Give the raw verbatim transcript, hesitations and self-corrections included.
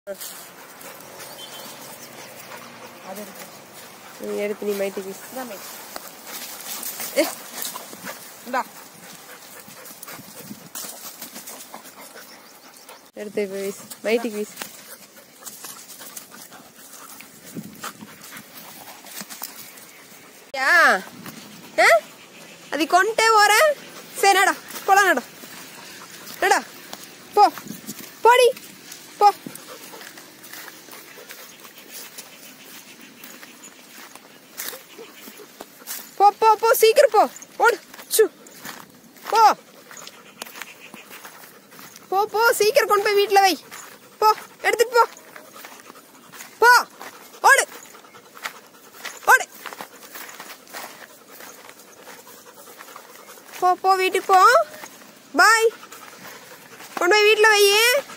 எடுத்து நீ மைட்டி வீசு. எடுத்து வீசு, மைட்டிக்கு வீசு. அது கொண்டே போற. சரி நட போலாம், நட நட போ போடி போ. போ போ போ சீக்கிரம் போ. ஓடு சு போ போ போ சீக்கிரம் கொண்டு போய் வீட்டுல வை. போ எடுத்துட்டு போ. போ ஓடு ஓடு. போ போ வீட்டுக்கு போ. பாய். கொண்டு போய் வீட்டுல வை.